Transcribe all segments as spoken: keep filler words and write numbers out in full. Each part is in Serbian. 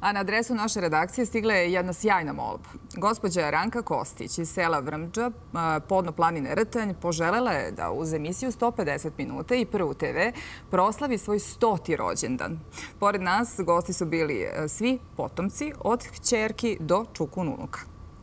A na adresu naše redakcije stigla je jedna sjajna molba. Gospođa Ranka Kostić iz sela Vrmđa, podno planine Rtanj, poželela je da uz emisiju sto pedeset minuta i Prvu te ve proslavi svoj stoti rođendan. Pored nas gosti su bili svi potomci od kćerki do čuku unuka.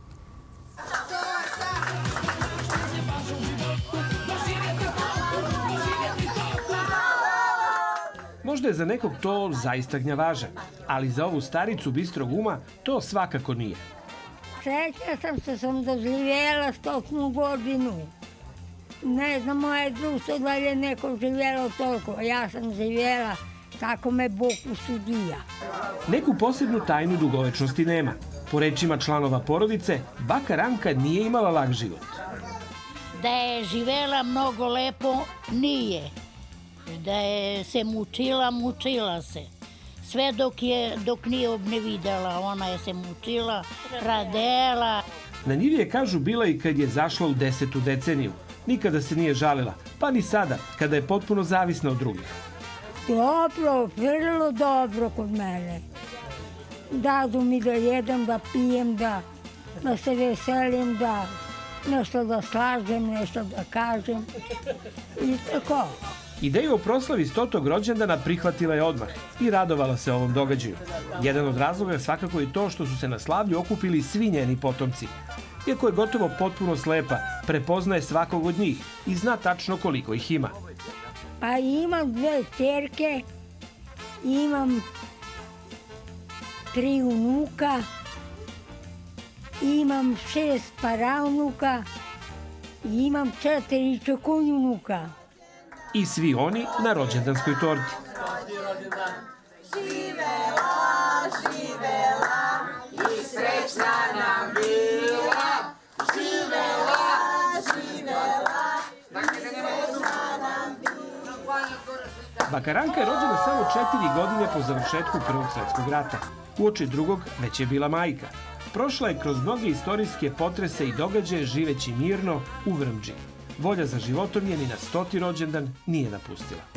Možda je za nekog to zaista gnjavaža, ali za ovu staricu bistrog uma to svakako nije. Sreća sam što sam doživjela stotnu godinu. Ne znam, moje društvo da li je neko živjelo toliko. Ja sam živjela, tako me Bog usudio. Neku posebnu tajnu dugovečnosti nema. Po rečima članova porodice, baka Ranka nije imala lak život. Da je živjela mnogo lepo, nije. Da je se mučila, mučila se. Sve dok, je, dok nije obnevidela, ona je se mučila, radela. Na njivi je, kažu, bila i kad je zašla u desetu deceniju. Nikada se nije žalila, pa ni sada, kada je potpuno zavisna od drugih. Dobro, vrlo dobro kod mene. Dadu mi da jedem, da pijem, da, da se veselim, da nešto da slažem, nešto da kažem i tako. Ideju o proslavi stotog rođendana prihvatila je odmah i radovala se ovom događaju. Jedan od razloga je svakako i to što su se na slavlju okupili svi njeni potomci. Iako je gotovo potpuno slepa, prepoznaje svakog od njih i zna tačno koliko ih ima. Pa imam dve ćerke, imam tri unuka, imam šest paraunuka i imam četiri čokunjunuka. I svi oni na rođendanskoj torti. Živela, živela i srećna nam bila. Živela, živela i srećna nam bila. Baka Ranka je rođena samo četiri godine po završetku Prvog svjetskog rata. Uoči drugog već je bila majka. Prošla je kroz mnoge istorijske potrese i događaje živeći mirno u Vrmđi. Volja za životom je ni na stoti rođendan nije napustila.